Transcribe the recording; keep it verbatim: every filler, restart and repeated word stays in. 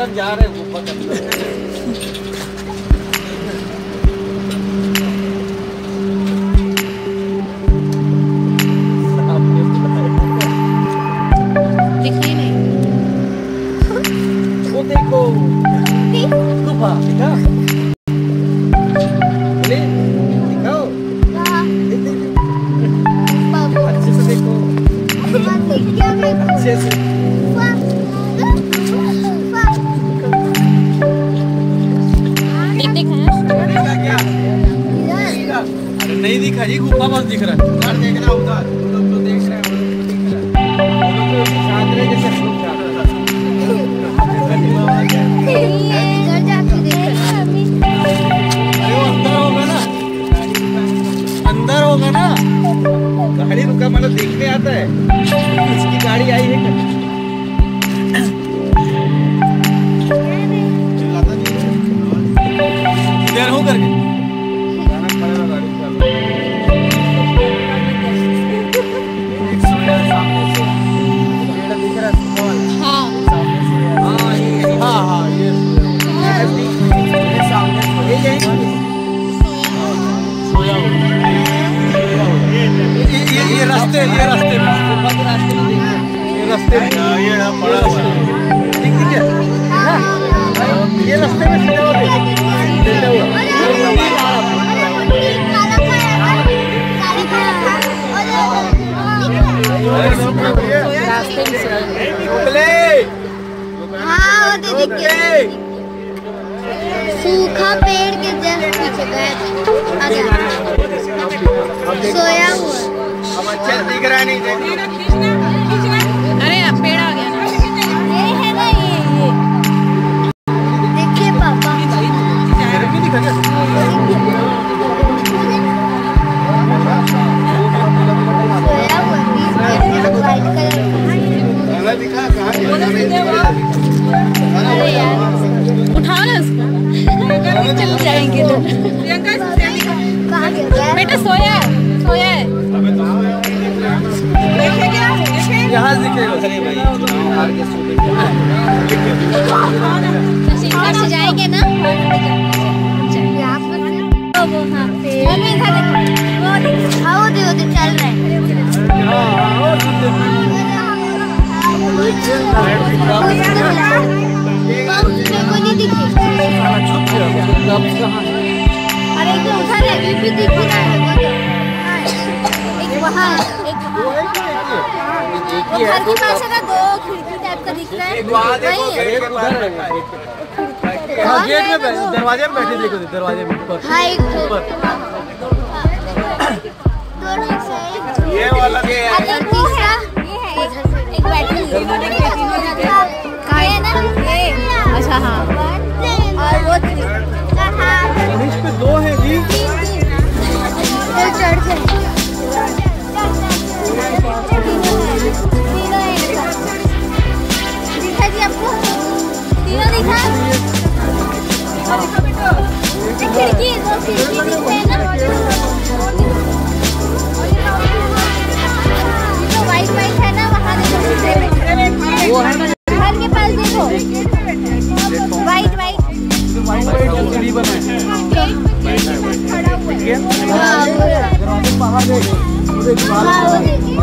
तरफ जा रहे हैं ऊपर दिखी नहीं। वो देखो गुफा दिखा दिखाओ अच्छे से देखो अच्छे से नहीं दिखा जी गुफा बस दिख रहा है। उधर देखना उधर तो तो देख रहे हैं साथ रहे जैसे अंदर होगा ना अंदर होगा ना गाड़ी रुका मतलब देखने आता है इसकी गाड़ी आई है इधर हो करके ये रास्ते ये रास्ते में ये रास्ते में ये पड़ा हुआ है ठीक है ये रास्ते में सीधा हुआ रास्ते में सूखा पेड़ के जस्ट पीछे गए सोया हुआ अब अच्छा दिख रहा नहीं अरे अब पेड़ आ गया ना ये है ना ये ये देखिए पापा नहीं दिखा क्या सोया हुआ वाइट कलर दिखा अरे यार उठाओ ना उसको चल जाएंगे तो बेटा सोया सोया है देखे क्या यहाँ दिखेगा चलिए भाई इधर से जाएंगे ना वो वहाँ पे हाँ वो देखो तो चल रहे हैं को नहीं दिखे अरे एक उधर है भी दिख रहा है एक वहाँ एक वहाँ घर के पास है ना दो खिड़की टाइप का दिख रहा है हाँ गेट में दरवाजे में बैठे देखो दरवाजे में ऊपर हाँ एक ये वाला के है तीसरा ये है एक बैटरी कहाँ है ना ये अच्छा हाँ और वो इस पे दो है जी चढ़ से दिखा जी आपको तीनों दिखा खिड़की दो खिड़की दिख रहे हैं ना जो वाइट वाइट है ना वहाँ देखो वो है ना घर के पास देखो वाइट वाइट वाइट वाइट सीढ़ी बना है खड़ा हुआ है दरवाजे बाहर देखो पूरे दीवार